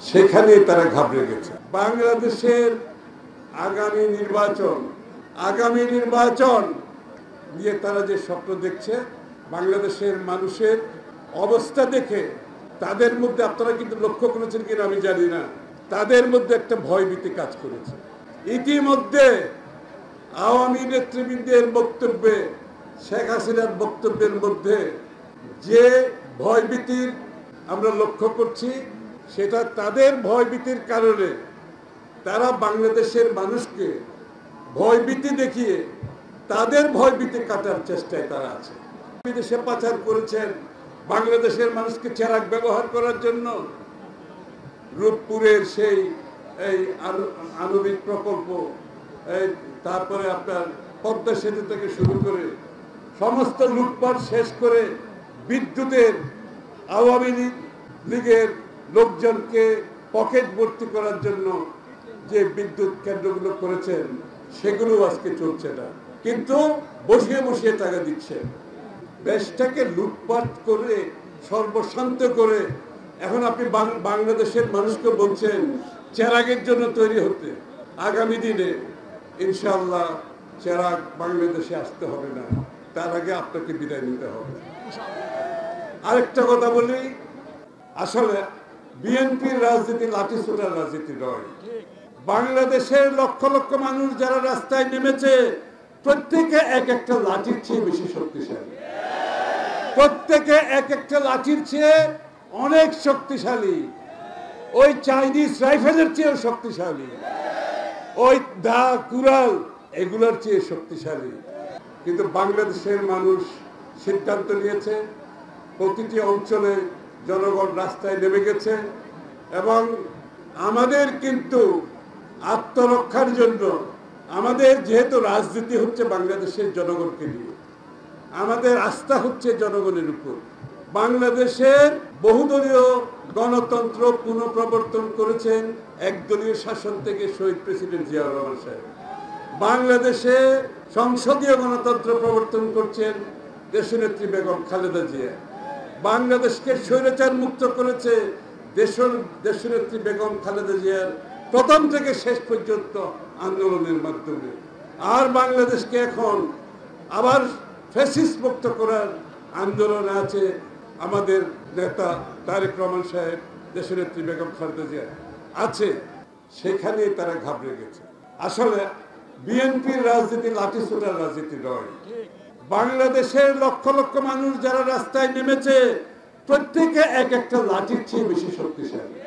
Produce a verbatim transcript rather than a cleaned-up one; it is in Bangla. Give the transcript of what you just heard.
সেখানেই তারা ঘাবড়ে গেছে। বাংলাদেশের আগামী নির্বাচন আগামী নির্বাচন নিয়ে তারা যে স্বপ্ন দেখছে, বাংলাদেশের মানুষের অবস্থা দেখে তাদের মধ্যে, আপনারা কিন্তু লক্ষ্য করেছেন কিনা আমি জানি না, তাদের মধ্যে একটা ভয়ভীতি কাজ করেছে। ইতিমধ্যে আওয়ামী নেতৃবৃন্দের বক্তব্যে, শেখ হাসিনার বক্তব্যের মধ্যে যে ভয়ভীতির আমরা লক্ষ্য করছি, সেটা তাদের ভয়ভীতির কারণে তারা বাংলাদেশের মানুষকে ভয়ভীতি দেখিয়ে তাদের ভয়ভীতি কাটার চেষ্টায় তারা আছে। বিদেশে পাচার করেছেন বাংলাদেশের মানুষকে চেরাগ ব্যবহার করার জন্য। রূপপুরের সেই এই আণবিক প্রকল্প, তারপরে আপনার পদ্মা সেতু থেকে শুরু করে সমস্ত লুটপাট শেষ করে বিদ্যুতের আওয়ামী লীগের লোকজনকে পকেট ভর্তি করার জন্য যে বিদ্যুৎ কেন্দ্রগুলো করেছেন, সেগুলো আজকে চলছে না, কিন্তু বসিয়ে বসিয়ে টাকা দিচ্ছে। দেশটাকে লুটপাট করে সর্বশান্ত করে এখন আপনি বাংলাদেশের মানুষকে বলছেন চেরাগের জন্য তৈরি হতে। আগামী দিনে ইনশাআল্লাহ চেরাগ বাংলাদেশে আসতে হবে না, তার আগে আপনাকে বিদায় নিতে হবে। আরেকটা কথা বলি, আসলে বিএনপির রাজনীতি লাঠি ছোটার রাজনীতি নয়। বাংলাদেশের লক্ষ লক্ষ মানুষ যারা রাস্তায় নেমেছে, প্রত্যেকে এক একটা লাঠির চেয়ে বেশি শক্তিশালী, প্রত্যেকে এক একটা লাঠির চেয়ে অনেক শক্তিশালী, ওই চাইনিজ রাইফেলের চেয়েও শক্তিশালী, ওই দা কুড়াল এগুলোর চেয়ে শক্তিশালী। কিন্তু বাংলাদেশের মানুষ সিদ্ধান্ত নিয়েছে, প্রতিটি অঞ্চলে জনগণ রাস্তায় নেমে গেছে, এবং আমাদের কিন্তু আত্মরক্ষার জন্য, আমাদের যেহেতু রাজনীতি হচ্ছে বাংলাদেশের জনগণকে নিয়ে, আমাদের আস্থা হচ্ছে জনগণের উপর। বাংলাদেশের বহুদলীয় গণতন্ত্র পুনঃপ্রবর্তন করেছেন একদলীয় শাসন থেকে শহীদ প্রেসিডেন্ট জিয়াউর রহমান সাহেব। বাংলাদেশে সংসদীয় গণতন্ত্র প্রবর্তন করছেন দেশনেত্রী বেগম খালেদা জিয়া। বাংলাদেশকে স্বৈরাচার মুক্ত করেছে দেশনেত্রী বেগম খালেদা জিয়ার প্রথম থেকে শেষ পর্যন্ত আন্দোলনের মাধ্যমে। আর বাংলাদেশকে এখন আবার ফ্যাসিস্ট মুক্ত করার আন্দোলন আছে আমাদের নেতা তারেক রহমান সাহেব, দেশনেত্রী বেগম খালেদা জিয়া আছে। সেখানেই তারা ঘাবড়ে গেছে। আসলে বিএনপির রাজনীতি লাঠি ছোটার রাজনীতি নয়। বাংলাদেশের লক্ষ লক্ষ মানুষ যারা রাস্তায় নেমেছে, প্রত্যেকে এক একটা লাঠির চেয়ে বেশি শক্তিশালী,